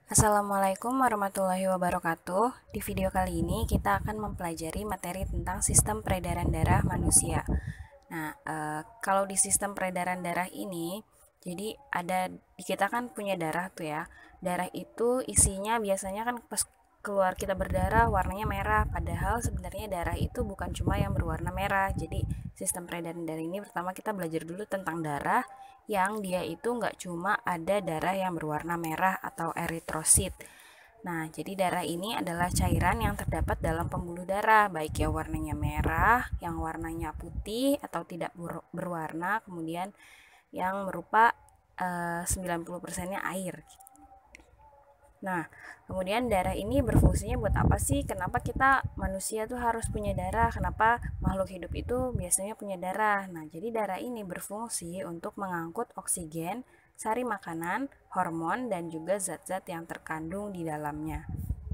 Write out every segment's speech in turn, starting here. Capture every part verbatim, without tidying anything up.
Assalamualaikum warahmatullahi wabarakatuh. Di video kali ini kita akan mempelajari materi tentang sistem peredaran darah manusia. Nah, e, kalau di sistem peredaran darah ini, jadi ada kita kan punya darah tuh ya. Darah itu isinya biasanya kan pas keluar kita berdarah warnanya merah, padahal sebenarnya darah itu bukan cuma yang berwarna merah. Jadi sistem peredaran darah ini pertama kita belajar dulu tentang darah yang dia itu nggak cuma ada darah yang berwarna merah atau eritrosit. Nah, jadi darah ini adalah cairan yang terdapat dalam pembuluh darah, baik yang warnanya merah, yang warnanya putih atau tidak berwarna, kemudian yang berupa eh, sembilan puluh persennya air. Nah, kemudian darah ini berfungsinya buat apa sih? Kenapa kita manusia tuh harus punya darah? Kenapa makhluk hidup itu biasanya punya darah? Nah, jadi darah ini berfungsi untuk mengangkut oksigen, sari makanan, hormon, dan juga zat-zat yang terkandung di dalamnya.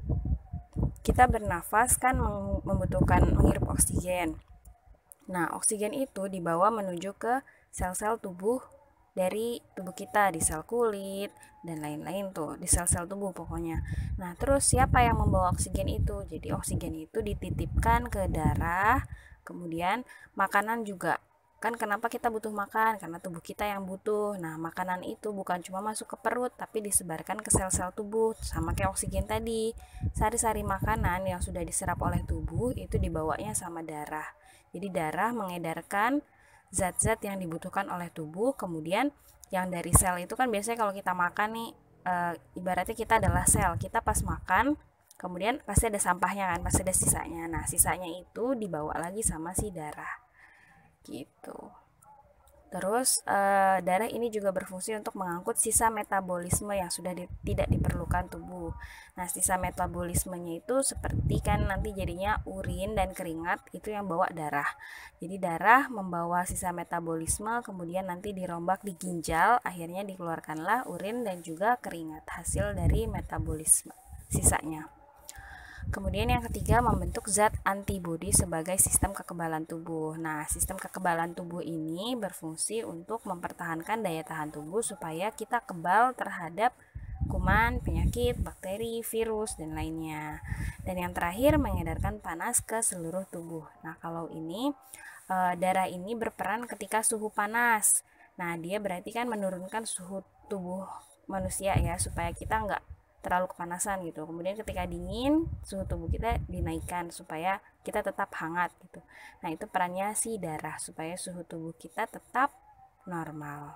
Kita bernafas kan membutuhkan menghirup oksigen. Nah, oksigen itu dibawa menuju ke sel-sel tubuh dari tubuh kita, di sel kulit dan lain-lain tuh, di sel-sel tubuh pokoknya. Nah, terus siapa yang membawa oksigen itu? Jadi oksigen itu dititipkan ke darah, kemudian makanan juga. Kan kenapa kita butuh makan? Karena tubuh kita yang butuh. Nah, makanan itu bukan cuma masuk ke perut, tapi disebarkan ke sel-sel tubuh, sama kayak oksigen tadi. Sari-sari makanan yang sudah diserap oleh tubuh itu dibawanya sama darah. Jadi darah mengedarkan zat-zat yang dibutuhkan oleh tubuh, kemudian yang dari sel itu kan biasanya kalau kita makan nih, e, ibaratnya kita adalah sel, kita pas makan, kemudian pasti ada sampahnya kan, pasti ada sisanya. Nah, sisanya itu dibawa lagi sama si darah, gitu. Terus e, darah ini juga berfungsi untuk mengangkut sisa metabolisme yang sudah di, tidak diperlukan tubuh. Nah, sisa metabolismenya itu seperti kan nanti jadinya urin dan keringat itu yang bawa darah. Jadi darah membawa sisa metabolisme, kemudian nanti dirombak di ginjal, akhirnya dikeluarkanlah urin dan juga keringat hasil dari metabolisme sisanya. Kemudian yang ketiga, membentuk zat antibodi sebagai sistem kekebalan tubuh. Nah, sistem kekebalan tubuh ini berfungsi untuk mempertahankan daya tahan tubuh supaya kita kebal terhadap kuman, penyakit, bakteri, virus, dan lainnya. Dan yang terakhir, mengedarkan panas ke seluruh tubuh. Nah, kalau ini e, darah ini berperan ketika suhu panas. Nah, dia berarti kan menurunkan suhu tubuh manusia ya, supaya kita nggak terlalu kepanasan gitu. Kemudian ketika dingin, suhu tubuh kita dinaikkan supaya kita tetap hangat gitu. Nah, itu perannya si darah supaya suhu tubuh kita tetap normal.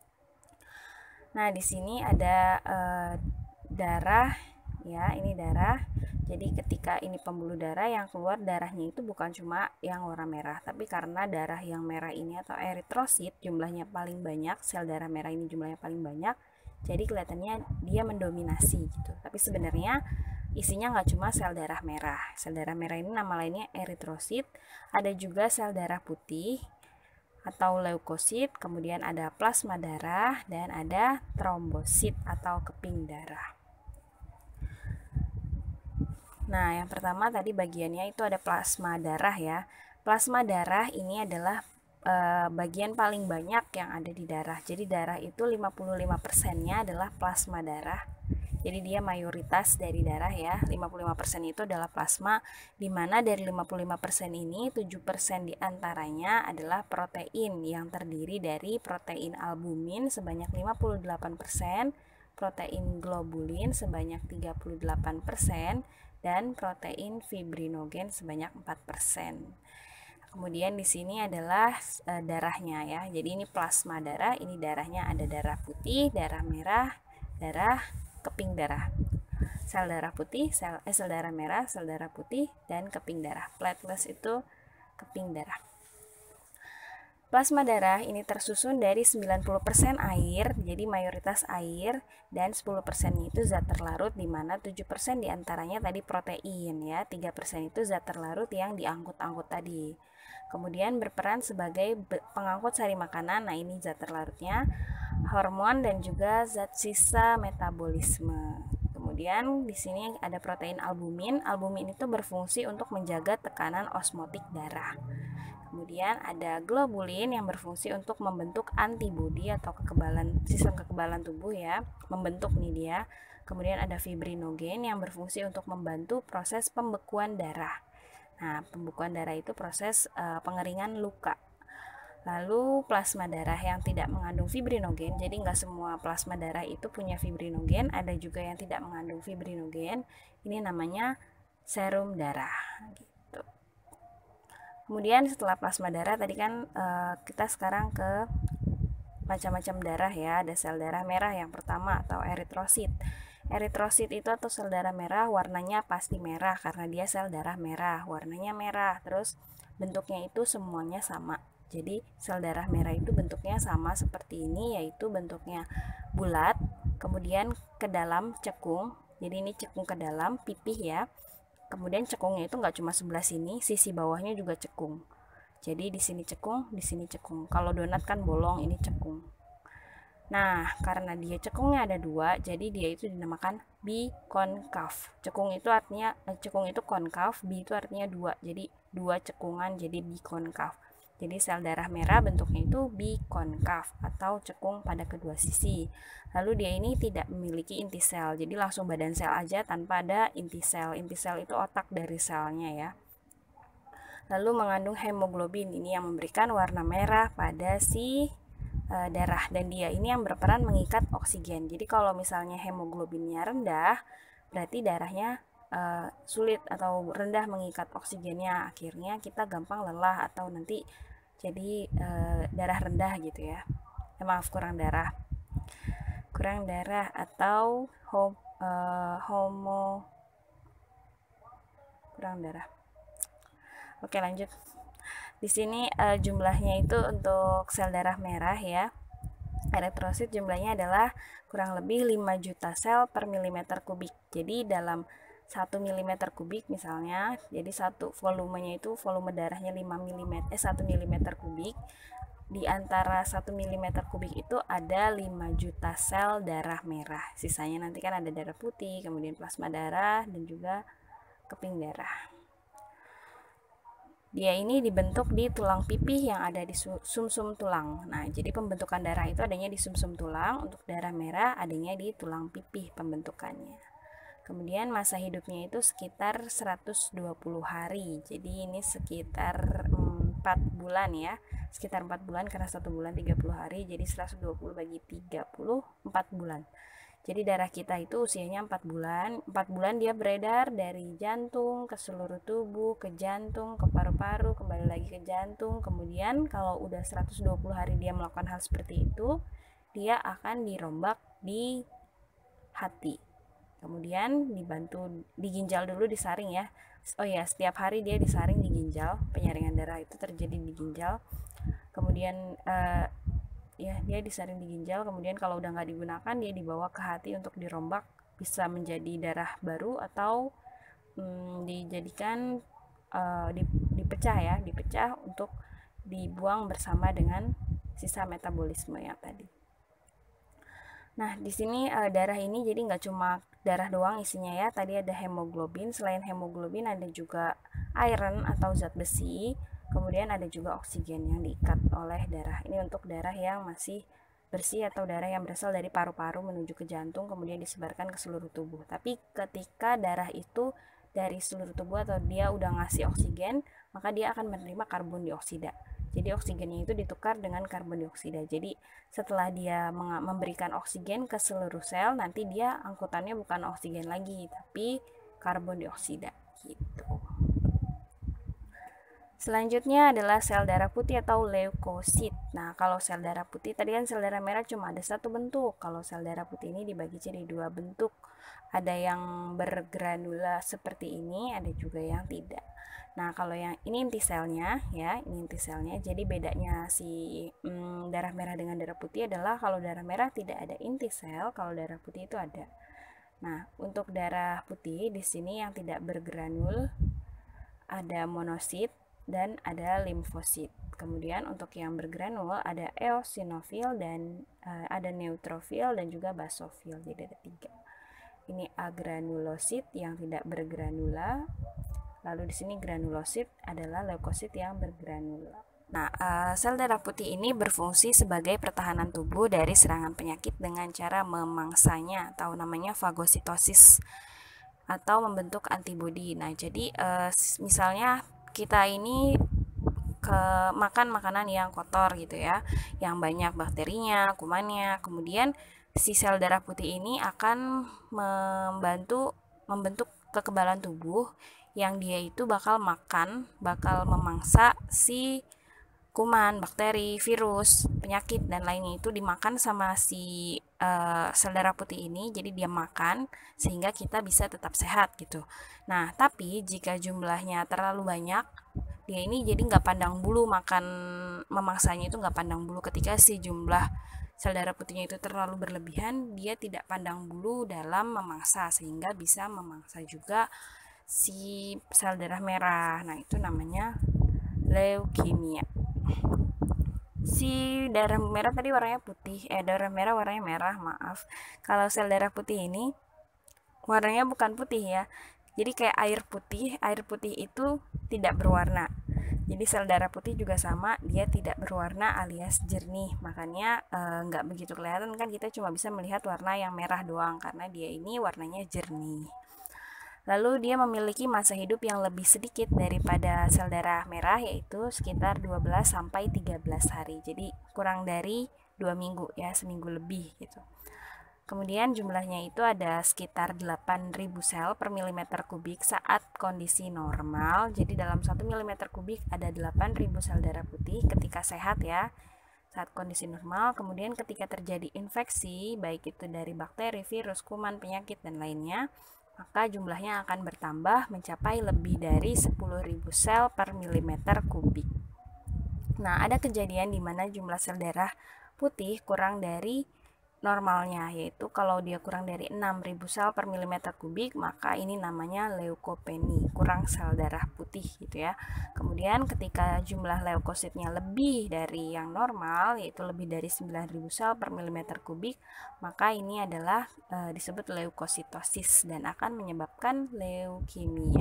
Nah, di sini ada e, darah ya, ini darah. Jadi ketika ini pembuluh darah, yang keluar darahnya itu bukan cuma yang warna merah, tapi karena darah yang merah ini atau eritrosit jumlahnya paling banyak, sel darah merah ini jumlahnya paling banyak, jadi kelihatannya dia mendominasi gitu. Tapi sebenarnya isinya nggak cuma sel darah merah. Sel darah merah ini nama lainnya eritrosit. Ada juga sel darah putih atau leukosit, kemudian ada plasma darah, dan ada trombosit atau keping darah. Nah, yang pertama tadi bagiannya itu ada plasma darah ya. Plasma darah ini adalah e, bagian paling banyak yang ada di darah. Jadi darah itu lima puluh lima persennya adalah plasma darah. Jadi dia mayoritas dari darah ya. lima puluh lima persen itu adalah plasma, di mana dari lima puluh lima persen ini tujuh persen diantaranya adalah protein yang terdiri dari protein albumin sebanyak lima puluh delapan persen, protein globulin sebanyak tiga puluh delapan persen, dan protein fibrinogen sebanyak empat persen. Kemudian di sini adalah e, darahnya ya. Jadi ini plasma darah, ini darahnya ada darah putih, darah merah, darah keping darah. Sel darah putih, sel, eh, sel darah merah, sel darah putih, dan keping darah. Platelets itu keping darah. Plasma darah ini tersusun dari sembilan puluh persen air, jadi mayoritas air, dan sepuluh persen itu zat terlarut, di mana tujuh persen diantaranya tadi protein ya, tiga persen itu zat terlarut yang diangkut-angkut tadi. Kemudian berperan sebagai pengangkut sari makanan, nah ini zat terlarutnya, hormon, dan juga zat sisa metabolisme. Kemudian di sini ada protein albumin. Albumin itu berfungsi untuk menjaga tekanan osmotik darah. Kemudian ada globulin yang berfungsi untuk membentuk antibodi atau kekebalan sistem kekebalan tubuh ya, membentuk nih dia. Kemudian ada fibrinogen yang berfungsi untuk membantu proses pembekuan darah. Nah, pembekuan darah itu proses e, pengeringan luka. Lalu plasma darah yang tidak mengandung fibrinogen, jadi nggak semua plasma darah itu punya fibrinogen, ada juga yang tidak mengandung fibrinogen. Ini namanya serum darah. Gitu. Kemudian setelah plasma darah tadi kan e, kita sekarang ke macam-macam darah ya. Ada sel darah merah yang pertama atau eritrosit. Eritrosit itu atau sel darah merah warnanya pasti merah karena dia sel darah merah, warnanya merah. Terus bentuknya itu semuanya sama. Jadi sel darah merah itu bentuknya sama seperti ini, yaitu bentuknya bulat, kemudian ke dalam cekung. Jadi ini cekung ke dalam, pipih ya. Kemudian cekungnya itu nggak cuma sebelah sini, sisi bawahnya juga cekung. Jadi di sini cekung, di sini cekung. Kalau donat kan bolong, ini cekung. Nah, karena dia cekungnya ada dua, jadi dia itu dinamakan bikonkav. Cekung itu artinya cekung itu konkav, bi itu artinya dua. Jadi dua cekungan jadi bikonkav. Jadi sel darah merah bentuknya itu bikonkav atau cekung pada kedua sisi. Lalu dia ini tidak memiliki inti sel, jadi langsung badan sel aja tanpa ada inti sel. Inti sel itu otak dari selnya ya. Lalu mengandung hemoglobin, ini yang memberikan warna merah pada si e, darah, dan dia ini yang berperan mengikat oksigen. Jadi kalau misalnya hemoglobinnya rendah, berarti darahnya e, sulit atau rendah mengikat oksigennya, akhirnya kita gampang lelah atau nanti jadi e, darah rendah gitu ya. Eh, maaf kurang darah, kurang darah atau hom, e, homo kurang darah. Oke, lanjut. Di sini uh, jumlahnya itu untuk sel darah merah ya. Eritrosit jumlahnya adalah kurang lebih lima juta sel per milimeter kubik. Jadi dalam satu milimeter kubik misalnya, jadi satu volumenya itu volume darahnya lima milimeter eh satu milimeter kubik. Di antara satu milimeter kubik itu ada lima juta sel darah merah. Sisanya nanti kan ada darah putih, kemudian plasma darah dan juga keping darah. Dia ini dibentuk di tulang pipih yang ada di sumsum tulang. Nah, jadi pembentukan darah itu adanya di sumsum tulang. Untuk darah merah adanya di tulang pipih pembentukannya. Kemudian masa hidupnya itu sekitar seratus dua puluh hari. Jadi ini sekitar empat bulan ya. Sekitar empat bulan karena satu bulan tiga puluh hari. Jadi seratus dua puluh bagi tiga puluh, empat bulan. Jadi darah kita itu usianya empat bulan. empat bulan dia beredar dari jantung ke seluruh tubuh, ke jantung, ke paru-paru, kembali lagi ke jantung. Kemudian kalau udah seratus dua puluh hari dia melakukan hal seperti itu, dia akan dirombak di hati. Kemudian dibantu di ginjal dulu, disaring ya. Oh ya, setiap hari dia disaring di ginjal. Penyaringan darah itu terjadi di ginjal. Kemudian eh, ya dia disaring di ginjal, kemudian kalau udah nggak digunakan dia dibawa ke hati untuk dirombak, bisa menjadi darah baru atau hmm, dijadikan uh, dipecah ya, dipecah untuk dibuang bersama dengan sisa metabolisme yang tadi. Nah, di sini uh, darah ini jadi nggak cuma darah doang isinya ya, tadi ada hemoglobin, selain hemoglobin ada juga iron atau zat besi. Kemudian ada juga oksigen yang diikat oleh darah. Ini untuk darah yang masih bersih atau darah yang berasal dari paru-paru menuju ke jantung kemudian disebarkan ke seluruh tubuh. Tapi ketika darah itu dari seluruh tubuh atau dia udah ngasih oksigen, maka dia akan menerima karbon dioksida. Jadi oksigennya itu ditukar dengan karbon dioksida. Jadi setelah dia memberikan oksigen ke seluruh sel, nanti dia angkutannya bukan oksigen lagi, tapi karbon dioksida gitu. Selanjutnya adalah sel darah putih atau leukosit. Nah, kalau sel darah putih, tadi kan sel darah merah cuma ada satu bentuk. Kalau sel darah putih ini dibagi jadi dua bentuk. Ada yang bergranula seperti ini, ada juga yang tidak. Nah, kalau yang ini inti selnya, ya, ini inti selnya. Jadi bedanya si hmm, darah merah dengan darah putih adalah kalau darah merah tidak ada inti sel, kalau darah putih itu ada. Nah, untuk darah putih di sini yang tidak bergranul ada monosit dan ada limfosit. Kemudian untuk yang bergranul ada eosinofil dan uh, ada neutrofil dan juga basofil. Jadi ada tiga. Ini agranulosit yang tidak bergranula. Lalu di sini granulosit adalah leukosit yang bergranula. Nah, uh, sel darah putih ini berfungsi sebagai pertahanan tubuh dari serangan penyakit dengan cara memangsanya atau namanya fagositosis atau membentuk antibodi. Nah, jadi uh, misalnya kita ini ke makan makanan yang kotor gitu ya, yang banyak bakterinya, kumannya, kemudian si sel darah putih ini akan membantu membentuk kekebalan tubuh yang dia itu bakal makan, bakal memangsa si kuman, bakteri, virus, penyakit dan lainnya itu dimakan sama si uh, sel darah putih ini. Jadi dia makan sehingga kita bisa tetap sehat gitu. Nah, tapi jika jumlahnya terlalu banyak, dia ini jadi nggak pandang bulu makan memangsanya itu nggak pandang bulu. Ketika si jumlah sel darah putihnya itu terlalu berlebihan, dia tidak pandang bulu dalam memangsa sehingga bisa memangsa juga si sel darah merah. Nah, itu namanya leukemia. Si darah merah tadi warnanya putih, eh darah merah warnanya merah, maaf. Kalau sel darah putih ini warnanya bukan putih ya. Jadi kayak air putih, air putih itu tidak berwarna. Jadi sel darah putih juga sama, dia tidak berwarna alias jernih. Makanya nggak e, begitu kelihatan kan, kita cuma bisa melihat warna yang merah doang karena dia ini warnanya jernih. Lalu dia memiliki masa hidup yang lebih sedikit daripada sel darah merah, yaitu sekitar dua belas sampai tiga belas hari. Jadi kurang dari dua minggu ya, seminggu lebih gitu. Kemudian jumlahnya itu ada sekitar delapan ribu sel per milimeter kubik saat kondisi normal. Jadi dalam satu milimeter kubik ada delapan ribu sel darah putih ketika sehat ya, saat kondisi normal. Kemudian ketika terjadi infeksi, baik itu dari bakteri, virus, kuman, penyakit, dan lainnya, maka jumlahnya akan bertambah mencapai lebih dari sepuluh ribu sel per milimeter kubik. Nah, ada kejadian di mana jumlah sel darah putih kurang dari normalnya, yaitu kalau dia kurang dari enam ribu sel per milimeter kubik, maka ini namanya leukopeni, kurang sel darah putih gitu ya. Kemudian ketika jumlah leukositnya lebih dari yang normal, yaitu lebih dari sembilan ribu sel per milimeter kubik, maka ini adalah e, disebut leukositosis dan akan menyebabkan leukemia.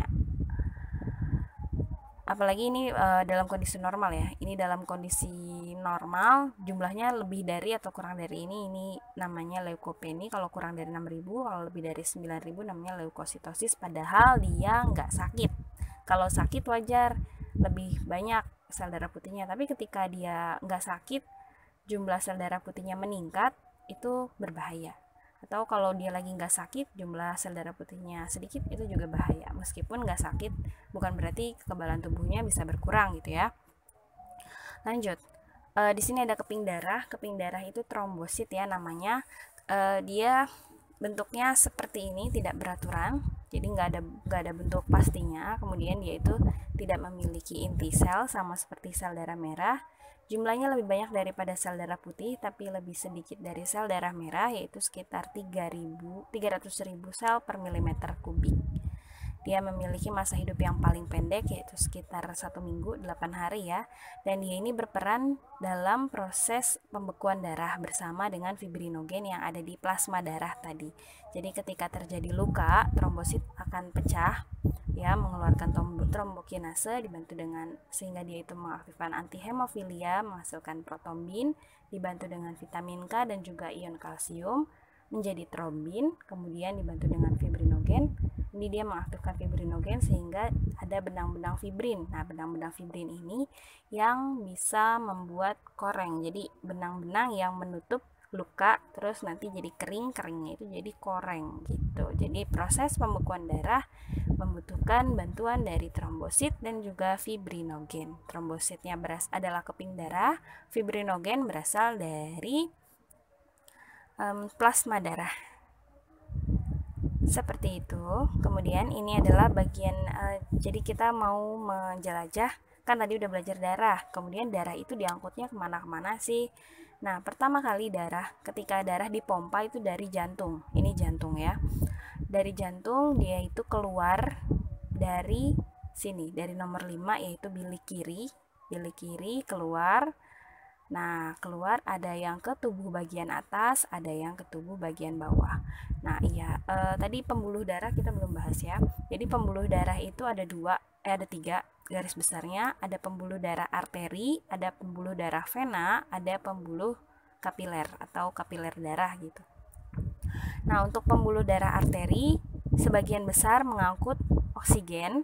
Apalagi ini e, dalam kondisi normal ya. Ini dalam kondisi normal jumlahnya lebih dari atau kurang dari ini, ini namanya leukopeni. Kalau kurang dari enam ribu, kalau lebih dari sembilan ribu namanya leukositosis, padahal dia nggak sakit. Kalau sakit wajar lebih banyak sel darah putihnya, tapi ketika dia nggak sakit, jumlah sel darah putihnya meningkat, itu berbahaya. Atau kalau dia lagi nggak sakit, jumlah sel darah putihnya sedikit, itu juga bahaya. Meskipun nggak sakit, bukan berarti kekebalan tubuhnya bisa berkurang gitu ya. Lanjut, e, di sini ada keping darah. Keping darah itu trombosit ya namanya. E, dia bentuknya seperti ini, tidak beraturan. Jadi nggak ada nggak ada bentuk pastinya. Kemudian dia itu tidak memiliki inti sel, sama seperti sel darah merah. Jumlahnya lebih banyak daripada sel darah putih, tapi lebih sedikit dari sel darah merah, yaitu sekitar tiga ratus ribu sel per milimeter kubik. Dia memiliki masa hidup yang paling pendek, yaitu sekitar satu minggu, delapan hari ya. Dan dia ini berperan dalam proses pembekuan darah bersama dengan fibrinogen yang ada di plasma darah tadi. Jadi ketika terjadi luka, trombosit akan pecah, ya, mengeluarkan trombokinase dibantu dengan sehingga dia itu mengaktifkan antihemofilia, menghasilkan protombin, dibantu dengan vitamin K dan juga ion kalsium menjadi trombin, kemudian dibantu dengan fibrinogen. Ini dia mengaktifkan fibrinogen sehingga ada benang-benang fibrin. Nah, benang-benang fibrin ini yang bisa membuat koreng. Jadi benang-benang yang menutup luka terus nanti jadi kering, keringnya itu jadi koreng gitu. Jadi proses pembekuan darah membutuhkan bantuan dari trombosit dan juga fibrinogen. Trombositnya beras adalah keping darah, fibrinogen berasal dari um, plasma darah. Seperti itu. Kemudian ini adalah bagian uh, jadi kita mau menjelajah, kan tadi udah belajar darah, kemudian darah itu diangkutnya kemana-kemana sih. Nah, pertama kali darah, ketika darah dipompa itu dari jantung. Ini jantung ya. Dari jantung dia itu keluar dari sini, dari nomor lima yaitu bilik kiri. Bilik kiri keluar. Nah, keluar ada yang ke tubuh bagian atas, ada yang ke tubuh bagian bawah. Nah, iya, e, tadi pembuluh darah kita belum bahas ya. Jadi pembuluh darah itu ada dua, eh ada tiga garis besarnya, ada pembuluh darah arteri, ada pembuluh darah vena, ada pembuluh kapiler atau kapiler darah gitu. Nah, untuk pembuluh darah arteri sebagian besar mengangkut oksigen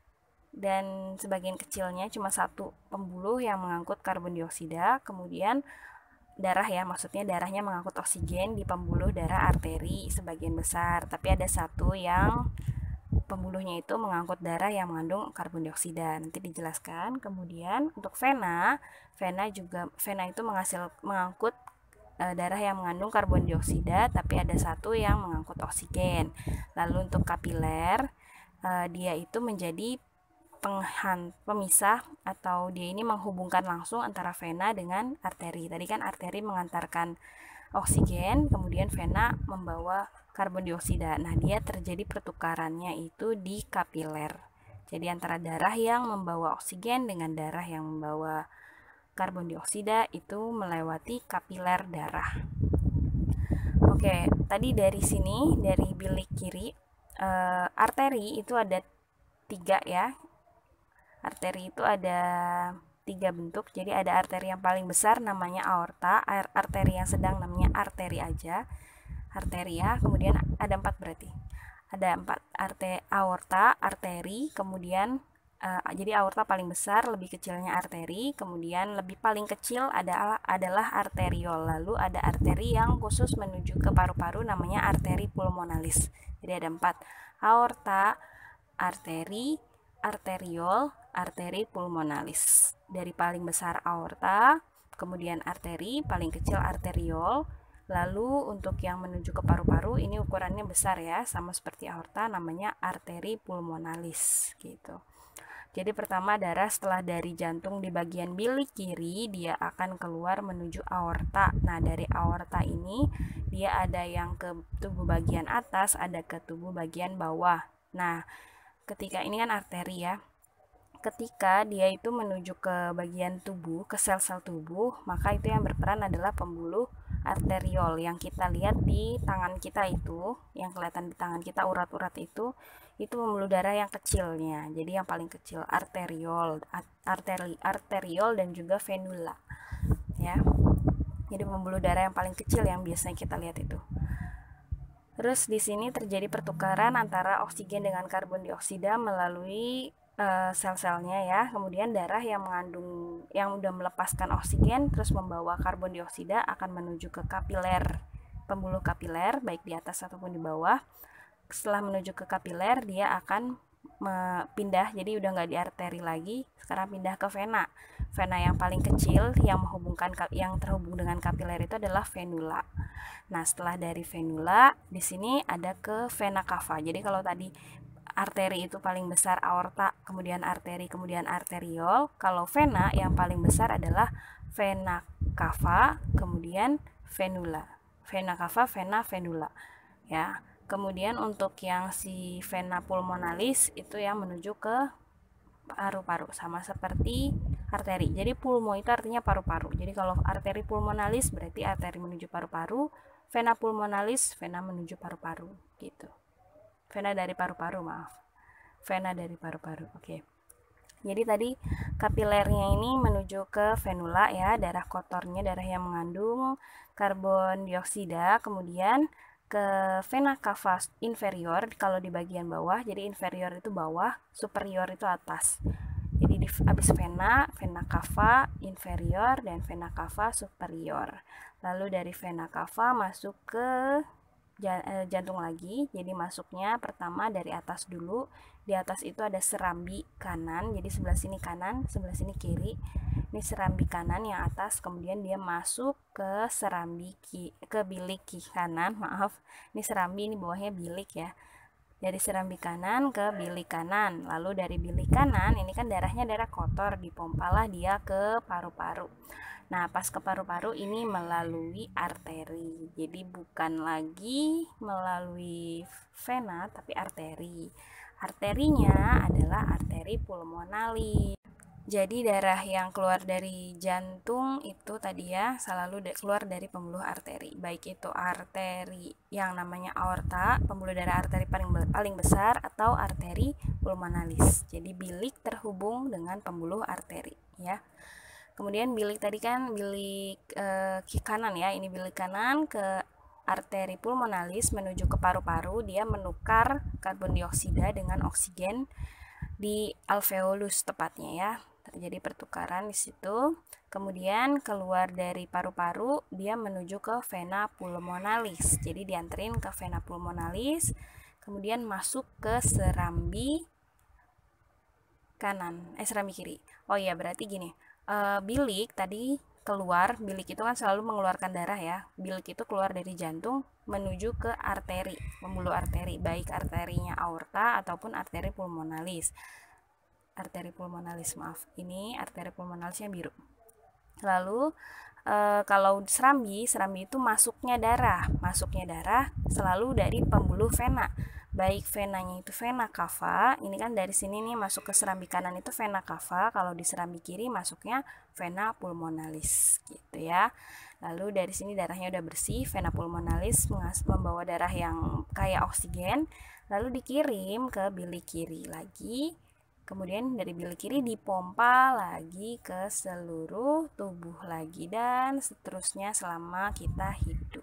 dan sebagian kecilnya cuma satu pembuluh yang mengangkut karbon dioksida. Kemudian darah ya, maksudnya darahnya mengangkut oksigen di pembuluh darah arteri sebagian besar, tapi ada satu yang pembuluhnya itu mengangkut darah yang mengandung karbon dioksida. Nanti dijelaskan. Kemudian untuk vena, vena juga vena itu menghasil mengangkut e, darah yang mengandung karbon dioksida, tapi ada satu yang mengangkut oksigen. Lalu untuk kapiler, e, dia itu menjadi penghan, pemisah atau dia ini menghubungkan langsung antara vena dengan arteri. Tadi kan arteri mengantarkan oksigen, kemudian vena membawa karbon dioksida. Nah, dia terjadi pertukarannya itu di kapiler. Jadi antara darah yang membawa oksigen dengan darah yang membawa karbon dioksida itu melewati kapiler darah. Oke, tadi dari sini, dari bilik kiri, e, arteri itu ada tiga ya. Arteri itu ada tiga bentuk. Jadi ada arteri yang paling besar namanya aorta, arteri yang sedang namanya arteri aja, arteria, kemudian ada empat berarti. Ada empat, arte, aorta, arteri, kemudian uh, jadi aorta paling besar, lebih kecilnya arteri, kemudian lebih paling kecil adalah adalah arteriol. Lalu ada arteri yang khusus menuju ke paru-paru namanya arteri pulmonalis. Jadi ada empat, aorta, arteri, arteriol, arteri pulmonalis. Dari paling besar aorta, kemudian arteri, paling kecil arteriol. Lalu untuk yang menuju ke paru-paru ini ukurannya besar ya, sama seperti aorta, namanya arteri pulmonalis gitu. Jadi pertama darah setelah dari jantung di bagian bilik kiri dia akan keluar menuju aorta. Nah, dari aorta ini dia ada yang ke tubuh bagian atas, ada ke tubuh bagian bawah. Nah, ketika ini kan arteri ya. Ketika dia itu menuju ke bagian tubuh, ke sel-sel tubuh, maka itu yang berperan adalah pembuluh arteriol yang kita lihat di tangan kita itu, yang kelihatan di tangan kita urat-urat itu, itu pembuluh darah yang kecilnya. Jadi yang paling kecil arteriol, arteri, arteriol dan juga venula. Ya. Jadi pembuluh darah yang paling kecil yang biasanya kita lihat itu. Terus di sini terjadi pertukaran antara oksigen dengan karbon dioksida melalui sel-selnya ya. Kemudian darah yang mengandung yang udah melepaskan oksigen terus membawa karbon dioksida akan menuju ke kapiler, pembuluh kapiler baik di atas ataupun di bawah. Setelah menuju ke kapiler dia akan pindah, jadi udah nggak di arteri lagi, sekarang pindah ke vena. Vena yang paling kecil yang menghubungkan yang terhubung dengan kapiler itu adalah venula. Nah, setelah dari venula di sini ada ke vena cava. Jadi kalau tadi arteri itu paling besar aorta, kemudian arteri, kemudian arteriol. Kalau vena yang paling besar adalah vena cava, kemudian venula. Vena cava, vena, venula. Ya. Kemudian untuk yang si vena pulmonalis itu yang menuju ke paru-paru, sama seperti arteri. Jadi pulmo itu artinya paru-paru. Jadi kalau arteri pulmonalis berarti arteri menuju paru-paru, vena pulmonalis vena menuju paru-paru gitu. Vena dari paru-paru, maaf. Vena dari paru-paru. Oke. Jadi tadi kapilernya ini menuju ke venula ya, darah kotornya, darah yang mengandung karbon dioksida, kemudian ke vena cava inferior kalau di bagian bawah. Jadi inferior itu bawah, superior itu atas. Jadi di habis vena, vena cava inferior dan vena cava superior. Lalu dari vena cava masuk ke jantung lagi. Jadi masuknya pertama dari atas dulu. Di atas itu ada serambi kanan, jadi sebelah sini kanan, sebelah sini kiri. Ini serambi kanan yang atas, kemudian dia masuk ke serambi ki, ke bilik ki kanan, maaf. Ini serambi, ini bawahnya bilik ya. Dari serambi kanan ke bilik kanan. Lalu dari bilik kanan, ini kan darahnya darah kotor, dipompalah dia ke paru-paru. Nah, pas ke paru-paru ini melalui arteri. Jadi bukan lagi melalui vena, tapi arteri. Arterinya adalah arteri pulmonalis. Jadi darah yang keluar dari jantung itu tadi ya selalu keluar dari pembuluh arteri, baik itu arteri yang namanya aorta, pembuluh darah arteri paling paling besar, atau arteri pulmonalis. Jadi bilik terhubung dengan pembuluh arteri ya. Kemudian bilik tadi kan bilik eh, kanan ya, ini bilik kanan ke arteri pulmonalis menuju ke paru-paru, dia menukar karbon dioksida dengan oksigen di alveolus tepatnya ya. Terjadi pertukaran di situ. Kemudian keluar dari paru-paru dia menuju ke vena pulmonalis. Jadi dianterin ke vena pulmonalis, kemudian masuk ke serambi kanan, eh serambi kiri. Oh iya, berarti gini. E, bilik tadi keluar, bilik itu kan selalu mengeluarkan darah ya. Bilik itu keluar dari jantung menuju ke arteri, pembuluh arteri, baik arterinya aorta ataupun arteri pulmonalis. Arteri pulmonalis, maaf, ini arteri pulmonalisnya biru. Lalu e, kalau serambi, serambi itu masuknya darah, masuknya darah selalu dari pembuluh vena, baik venanya itu vena cava, ini kan dari sini nih masuk ke serambi kanan itu vena cava, kalau di serambi kiri masuknya vena pulmonalis gitu ya. Lalu dari sini darahnya udah bersih, vena pulmonalis membawa darah yang kaya oksigen, lalu dikirim ke bilik kiri lagi. Kemudian dari bilik kiri dipompa lagi ke seluruh tubuh lagi dan seterusnya selama kita hidup.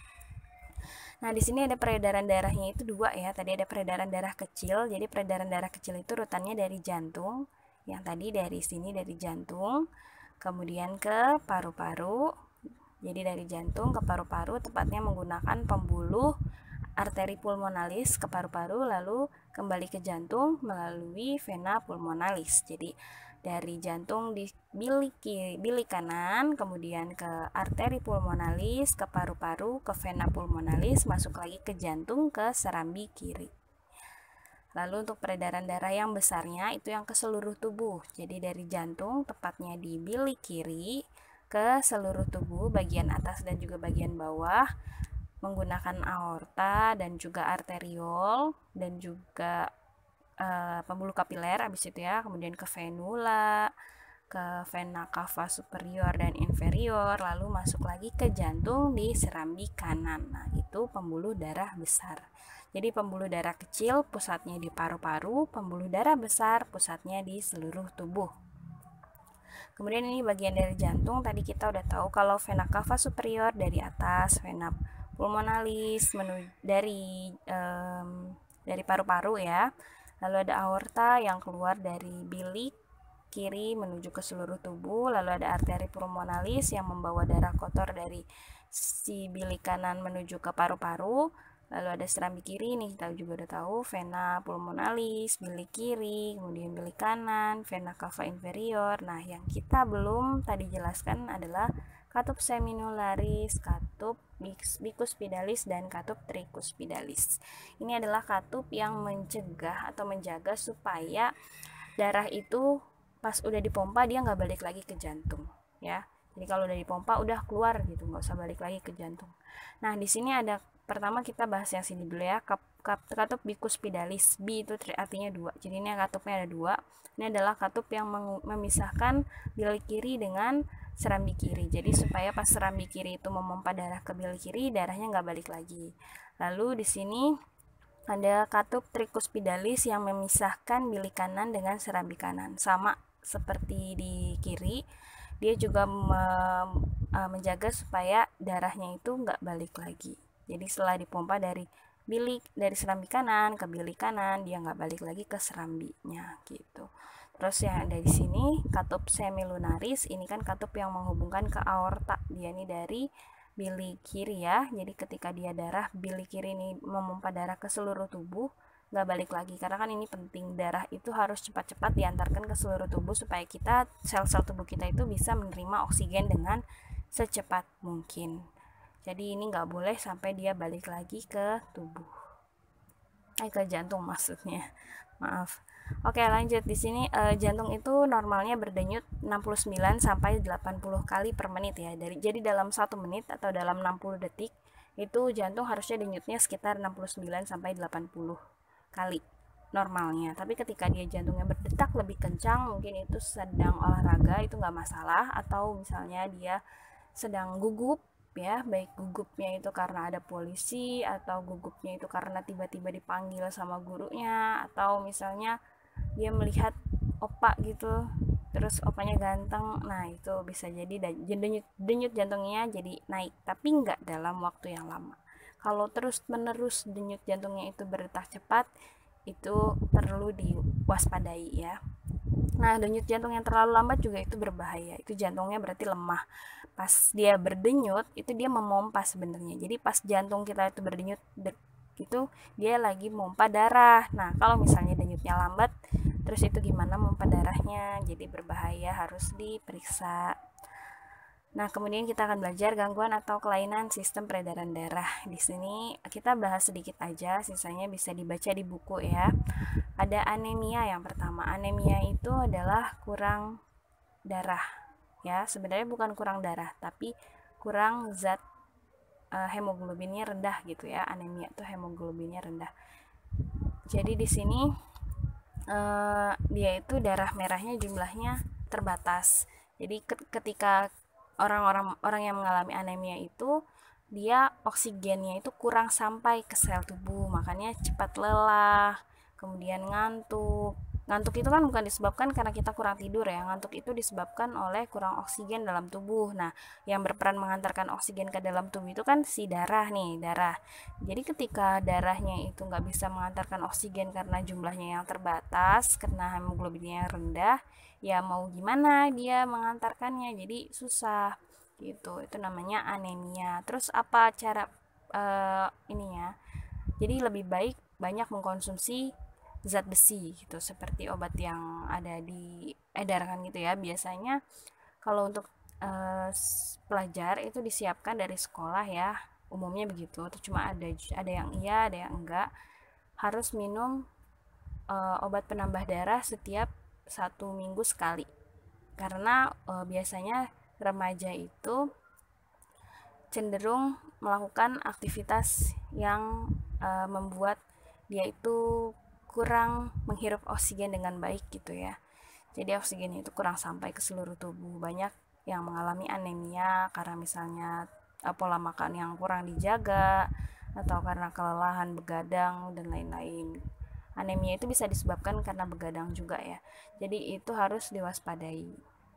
Nah, di sini ada peredaran darahnya itu dua ya. Tadi ada peredaran darah kecil. Jadi peredaran darah kecil itu rutannya dari jantung. Yang tadi dari sini dari jantung, kemudian ke paru-paru. Jadi dari jantung ke paru-paru, tepatnya menggunakan pembuluh arteri pulmonalis ke paru-paru, lalu kembali ke jantung melalui vena pulmonalis. Jadi dari jantung di bilik kiri, bilik kanan, kemudian ke arteri pulmonalis, ke paru-paru, ke vena pulmonalis, masuk lagi ke jantung, ke serambi kiri. Lalu untuk peredaran darah yang besarnya itu yang ke seluruh tubuh. Jadi dari jantung, tepatnya di bilik kiri, ke seluruh tubuh, bagian atas dan juga bagian bawah, menggunakan aorta dan juga arteriol dan juga e, pembuluh kapiler habis itu ya, kemudian ke venula, ke vena cava superior dan inferior, lalu masuk lagi ke jantung di serambi kanan. Nah, itu pembuluh darah besar. Jadi pembuluh darah kecil pusatnya di paru-paru, pembuluh darah besar pusatnya di seluruh tubuh. Kemudian ini bagian dari jantung, tadi kita udah tahu kalau vena cava superior dari atas, vena pulmonalis menuju dari um, dari paru-paru ya. Lalu ada aorta yang keluar dari bilik kiri menuju ke seluruh tubuh. Lalu ada arteri pulmonalis yang membawa darah kotor dari si bilik kanan menuju ke paru-paru. Lalu ada serambi kiri, nih kita juga udah tahu, vena pulmonalis, bilik kiri, kemudian bilik kanan, vena cava inferior. Nah, yang kita belum tadi jelaskan adalah katup seminularis, katup bikuspidalis, dan katup trikuspidalis. Ini adalah katup yang mencegah atau menjaga supaya darah itu pas udah dipompa dia nggak balik lagi ke jantung ya. Jadi kalau udah dipompa udah keluar gitu, nggak usah balik lagi ke jantung. Nah, di sini ada pertama kita bahas yang sini dulu ya, katup bikuspidalis. B itu artinya dua. Jadi ini katupnya ada dua. Ini adalah katup yang memisahkan bilik kiri dengan serambi kiri. Jadi supaya pas serambi kiri itu memompa darah ke bilik kiri, darahnya nggak balik lagi. Lalu di sini ada katup trikuspidalis yang memisahkan bilik kanan dengan serambi kanan. Sama seperti di kiri, dia juga me, uh, menjaga supaya darahnya itu nggak balik lagi. Jadi setelah dipompa dari bilik dari serambi kanan ke bilik kanan, dia nggak balik lagi ke serambinya gitu. Terus yang dari sini katup semilunaris, ini kan katup yang menghubungkan ke aorta. Dia ini dari bilik kiri ya. Jadi ketika dia darah, bilik kiri ini memompa darah ke seluruh tubuh, nggak balik lagi. Karena kan ini penting, darah itu harus cepat-cepat diantarkan ke seluruh tubuh supaya kita, sel-sel tubuh kita itu bisa menerima oksigen dengan secepat mungkin. Jadi ini nggak boleh sampai dia balik lagi ke tubuh, eh ke jantung maksudnya, maaf. Oke, lanjut. Di sini eh, jantung itu normalnya berdenyut enam puluh sembilan sampai delapan puluh kali per menit ya. Dari jadi dalam satu menit atau dalam enam puluh detik itu jantung harusnya denyutnya sekitar enam puluh sembilan sampai delapan puluh kali. normalnya. Tapi ketika dia jantungnya berdetak lebih kencang, mungkin itu sedang olahraga, itu nggak masalah. Atau misalnya dia sedang gugup, ya, baik gugupnya itu karena ada polisi, atau gugupnya itu karena tiba-tiba dipanggil sama gurunya, atau misalnya dia melihat opa gitu, terus opanya ganteng, nah itu bisa jadi denyut, denyut jantungnya jadi naik, tapi nggak dalam waktu yang lama. Kalau terus menerus denyut jantungnya itu berdetak cepat, itu perlu diwaspadai ya. Nah, denyut jantung yang terlalu lambat juga itu berbahaya. Itu jantungnya berarti lemah. Pas dia berdenyut, itu dia memompa sebenarnya. Jadi pas jantung kita itu berdenyut, itu dia lagi memompa darah. Nah, kalau misalnya denyutnya lambat, terus itu gimana memompa darahnya? Jadi berbahaya, harus diperiksa. Nah, kemudian kita akan belajar gangguan atau kelainan sistem peredaran darah. Di sini kita bahas sedikit aja, sisanya bisa dibaca di buku ya. Ada anemia yang pertama. Anemia itu adalah kurang darah. Ya, sebenarnya bukan kurang darah, tapi kurang zat uh, hemoglobinnya rendah gitu ya. Anemia itu hemoglobinnya rendah. Jadi di sini uh, dia itu darah merahnya jumlahnya terbatas. Jadi ketika orang-orang orang yang mengalami anemia itu dia oksigennya itu kurang sampai ke sel tubuh, makanya cepat lelah, kemudian ngantuk. Ngantuk itu kan bukan disebabkan karena kita kurang tidur ya, ngantuk itu disebabkan oleh kurang oksigen dalam tubuh. Nah, yang berperan mengantarkan oksigen ke dalam tubuh itu kan si darah nih, darah. Jadi ketika darahnya itu nggak bisa mengantarkan oksigen karena jumlahnya yang terbatas, karena hemoglobinnya yang rendah, ya mau gimana dia mengantarkannya, jadi susah gitu. Itu namanya anemia. Terus apa cara uh, ininya? Jadi lebih baik banyak mengkonsumsi zat besi gitu, seperti obat yang ada di edarkan gitu ya. Biasanya kalau untuk uh, pelajar itu disiapkan dari sekolah ya, umumnya begitu. Itu cuma ada ada yang iya, ada yang enggak. Harus minum uh, obat penambah darah setiap satu minggu sekali, karena uh, biasanya remaja itu cenderung melakukan aktivitas yang uh, membuat dia itu kurang menghirup oksigen dengan baik gitu ya. Jadi oksigennya itu kurang sampai ke seluruh tubuh. Banyak yang mengalami anemia karena misalnya uh, pola makan yang kurang dijaga, atau karena kelelahan, begadang, dan lain-lain. Anemia itu bisa disebabkan karena begadang juga ya. Jadi itu harus diwaspadai.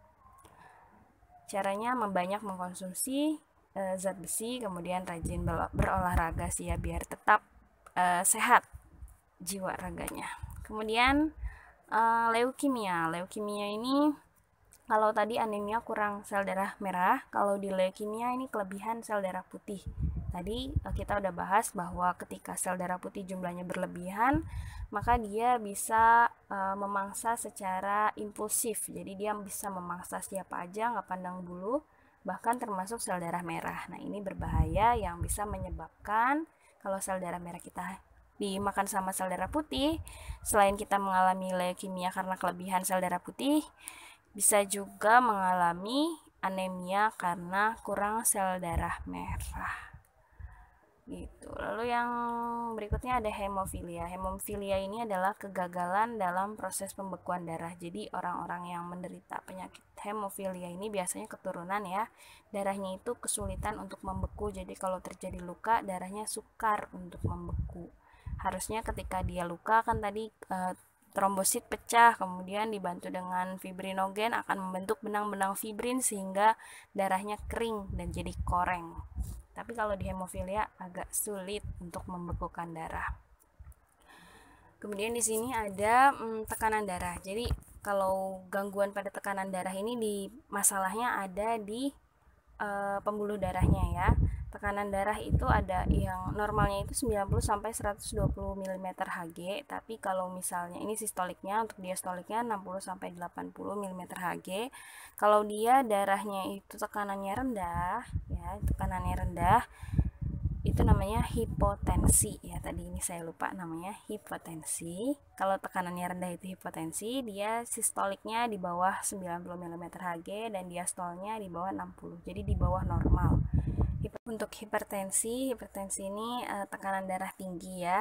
Caranya membanyak mengkonsumsi uh, zat besi, kemudian rajin berolahraga sih ya, biar tetap uh, sehat jiwa raganya. Kemudian uh, leukemia. Leukemia ini kalau tadi anemia kurang sel darah merah, kalau di leukemia ini kelebihan sel darah putih. Tadi uh, kita udah bahas bahwa ketika sel darah putih jumlahnya berlebihan, maka dia bisa uh, memangsa secara impulsif. Jadi dia bisa memangsa siapa aja, nggak pandang bulu, bahkan termasuk sel darah merah. Nah, ini berbahaya yang bisa menyebabkan kalau sel darah merah kita dimakan sama sel darah putih, selain kita mengalami leukemia karena kelebihan sel darah putih, bisa juga mengalami anemia karena kurang sel darah merah gitu. Lalu yang berikutnya ada hemofilia. Hemofilia ini adalah kegagalan dalam proses pembekuan darah. Jadi orang-orang yang menderita penyakit hemofilia ini biasanya keturunan ya. Darahnya itu kesulitan untuk membeku. Jadi kalau terjadi luka, darahnya sukar untuk membeku. Harusnya ketika dia luka kan tadi e, trombosit pecah, kemudian dibantu dengan fibrinogen akan membentuk benang-benang fibrin sehingga darahnya kering dan jadi koreng. Tapi kalau di hemofilia agak sulit untuk membekukan darah. Kemudian di sini ada hmm, tekanan darah. Jadi kalau gangguan pada tekanan darah ini di masalahnya ada di e, pembuluh darahnya ya. Tekanan darah itu ada yang normalnya itu sembilan puluh sampai seratus dua puluh milimeter Hg, tapi kalau misalnya ini sistoliknya, untuk diastoliknya enam puluh sampai delapan puluh milimeter Hg. Kalau dia darahnya itu tekanannya rendah, ya, tekanannya rendah, itu namanya hipotensi ya. Tadi ini saya lupa namanya hipotensi. Kalau tekanannya rendah itu hipotensi, dia sistoliknya di bawah sembilan puluh milimeter Hg dan diastolnya di bawah enam puluh. Jadi di bawah normal. Untuk hipertensi, hipertensi ini uh, tekanan darah tinggi ya,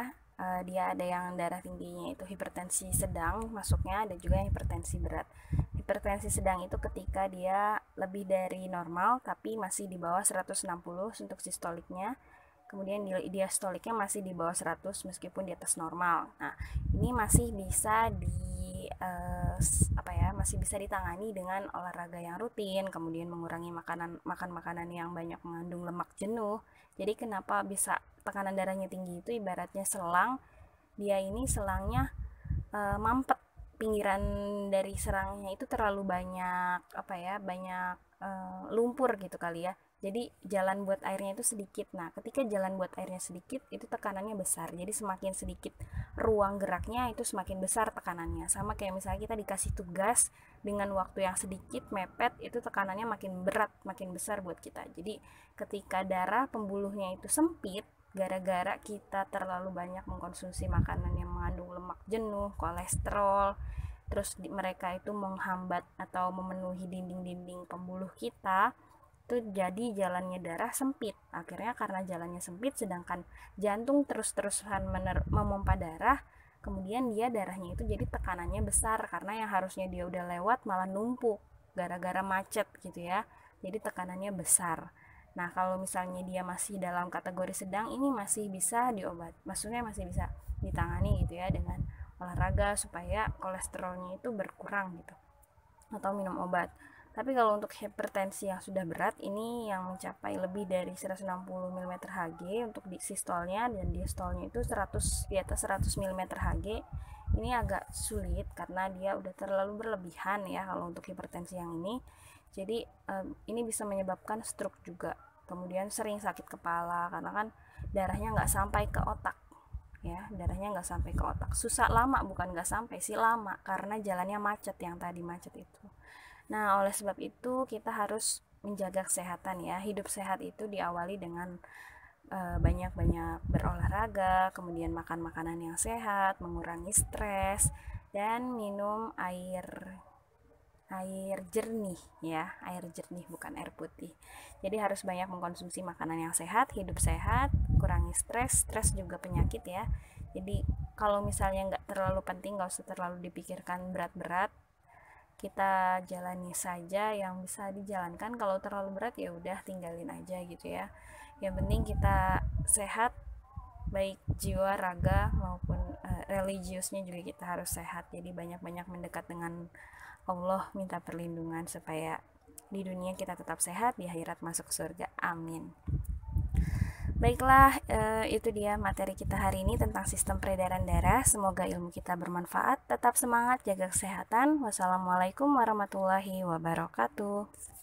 uh, dia ada yang darah tingginya itu hipertensi sedang masuknya, ada juga yang hipertensi berat. Hipertensi sedang itu ketika dia lebih dari normal tapi masih di bawah seratus enam puluh untuk sistoliknya, kemudian diastoliknya masih di bawah seratus meskipun di atas normal. Nah, ini masih bisa di uh, apa ya, masih bisa ditangani dengan olahraga yang rutin, kemudian mengurangi makanan makan makanan yang banyak mengandung lemak jenuh. Jadi kenapa bisa tekanan darahnya tinggi itu ibaratnya selang, dia ini selangnya uh, mampet, pinggiran dari serangnya itu terlalu banyak apa ya, banyak uh, lumpur gitu kali ya. Jadi jalan buat airnya itu sedikit. Nah, ketika jalan buat airnya sedikit, itu tekanannya besar. Jadi semakin sedikit ruang geraknya, itu semakin besar tekanannya. Sama kayak misalnya kita dikasih tugas dengan waktu yang sedikit, mepet, itu tekanannya makin berat, makin besar buat kita. Jadi ketika darah pembuluhnya itu sempit, gara-gara kita terlalu banyak mengkonsumsi makanan yang mengandung lemak jenuh, kolesterol, terus di, mereka itu menghambat atau memenuhi dinding-dinding pembuluh kita, itu jadi jalannya darah sempit. Akhirnya karena jalannya sempit, sedangkan jantung terus-terusan memompa darah, kemudian dia darahnya itu jadi tekanannya besar, karena yang harusnya dia udah lewat malah numpuk gara-gara macet gitu ya. Jadi tekanannya besar. Nah, kalau misalnya dia masih dalam kategori sedang, ini masih bisa diobat, maksudnya masih bisa ditangani gitu ya, dengan olahraga supaya kolesterolnya itu berkurang gitu, atau minum obat. Tapi kalau untuk hipertensi yang sudah berat, ini yang mencapai lebih dari seratus enam puluh milimeter Hg untuk di sistolnya, dan diastolnya itu seratus, di atas seratus milimeter Hg, ini agak sulit karena dia udah terlalu berlebihan ya kalau untuk hipertensi yang ini. Jadi um, ini bisa menyebabkan stroke juga, kemudian sering sakit kepala karena kan darahnya nggak sampai ke otak ya, darahnya nggak sampai ke otak. Susah, lama, bukan nggak sampai sih, lama karena jalannya macet, yang tadi macet itu. Nah, oleh sebab itu kita harus menjaga kesehatan ya. Hidup sehat itu diawali dengan e, banyak-banyak berolahraga, kemudian makan makanan yang sehat, mengurangi stres, dan minum air air jernih ya, air jernih bukan air putih. Jadi harus banyak mengkonsumsi makanan yang sehat, hidup sehat, kurangi stres, stres juga penyakit ya. Jadi kalau misalnya nggak terlalu penting, nggak usah terlalu dipikirkan berat-berat, kita jalani saja yang bisa dijalankan. Kalau terlalu berat ya udah tinggalin aja gitu ya. Yang penting kita sehat, baik jiwa, raga maupun uh, religiusnya juga kita harus sehat. Jadi banyak-banyak mendekat dengan Allah, minta perlindungan supaya di dunia kita tetap sehat, di akhirat masuk surga. Amin. Baiklah, eh, itu dia materi kita hari ini tentang sistem peredaran darah. Semoga ilmu kita bermanfaat. Tetap semangat, jaga kesehatan. Wassalamualaikum warahmatullahi wabarakatuh.